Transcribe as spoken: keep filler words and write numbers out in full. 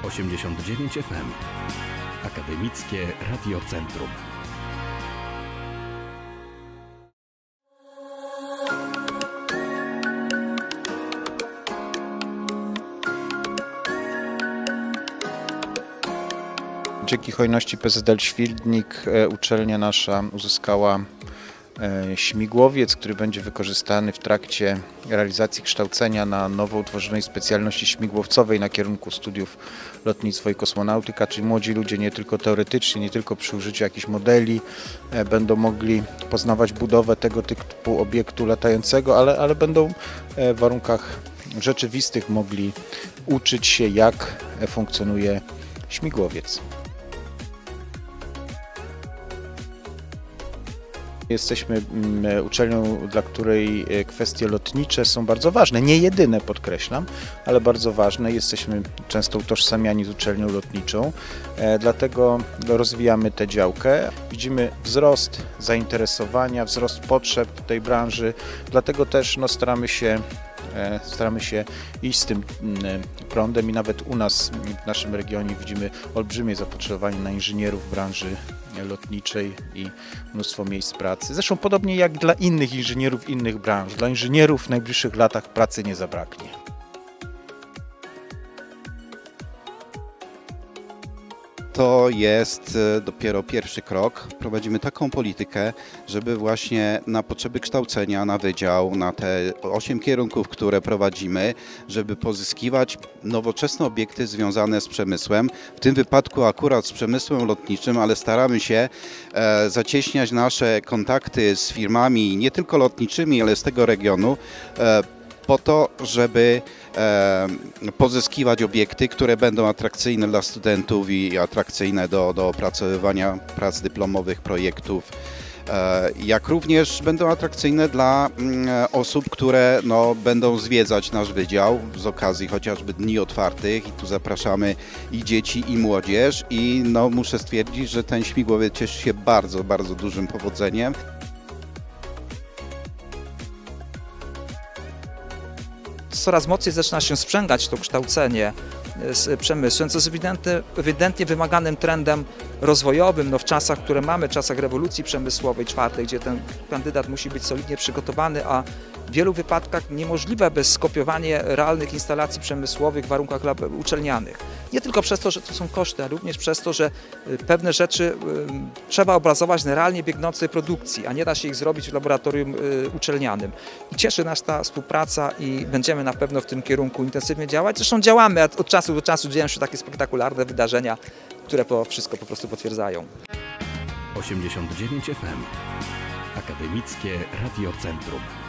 osiemdziesiąt dziewięć F M. Akademickie Radio Centrum. Dzięki hojności P Z L Świdnik uczelnia nasza uzyskała śmigłowiec, który będzie wykorzystany w trakcie realizacji kształcenia na nowo utworzonej specjalności śmigłowcowej na kierunku studiów lotnictwo i kosmonautyka, czyli młodzi ludzie nie tylko teoretycznie, nie tylko przy użyciu jakichś modeli będą mogli poznawać budowę tego typu obiektu latającego, ale, ale będą w warunkach rzeczywistych mogli uczyć się, jak funkcjonuje śmigłowiec. Jesteśmy uczelnią, dla której kwestie lotnicze są bardzo ważne, nie jedyne, podkreślam, ale bardzo ważne. Jesteśmy często utożsamiani z uczelnią lotniczą, dlatego rozwijamy tę działkę. Widzimy wzrost zainteresowania, wzrost potrzeb tej branży, dlatego też no, staramy się Staramy się iść z tym prądem i nawet u nas, w naszym regionie widzimy olbrzymie zapotrzebowanie na inżynierów branży lotniczej i mnóstwo miejsc pracy. Zresztą podobnie jak dla innych inżynierów innych branż. Dla inżynierów w najbliższych latach pracy nie zabraknie. To jest dopiero pierwszy krok. Prowadzimy taką politykę, żeby właśnie na potrzeby kształcenia, na wydział, na te osiem kierunków, które prowadzimy, żeby pozyskiwać nowoczesne obiekty związane z przemysłem. W tym wypadku akurat z przemysłem lotniczym, ale staramy się e, zacieśniać nasze kontakty z firmami nie tylko lotniczymi, ale z tego regionu, e, po to, żeby e, pozyskiwać obiekty, które będą atrakcyjne dla studentów i atrakcyjne do, do opracowywania prac dyplomowych, projektów, e, jak również będą atrakcyjne dla mm, osób, które no, będą zwiedzać nasz wydział z okazji chociażby dni otwartych i tu zapraszamy i dzieci, i młodzież i no, muszę stwierdzić, że ten śmigłowiec cieszy się bardzo, bardzo dużym powodzeniem. Coraz mocniej zaczyna się sprzęgać to kształcenie z przemysłem, co jest ewidentnie, ewidentnie wymaganym trendem rozwojowym no w czasach, które mamy, czasach rewolucji przemysłowej czwartej, gdzie ten kandydat musi być solidnie przygotowany, a w wielu wypadkach niemożliwe bez skopiowania realnych instalacji przemysłowych w warunkach uczelnianych. Nie tylko przez to, że to są koszty, ale również przez to, że pewne rzeczy trzeba obrazować na realnie biegnącej produkcji, a nie da się ich zrobić w laboratorium uczelnianym. I cieszy nas ta współpraca i będziemy na pewno w tym kierunku intensywnie działać. Zresztą działamy, a od czasu do czasu dzieją się takie spektakularne wydarzenia, które to wszystko po prostu potwierdzają. osiemdziesiąt dziewięć F M. Akademickie Radio Centrum.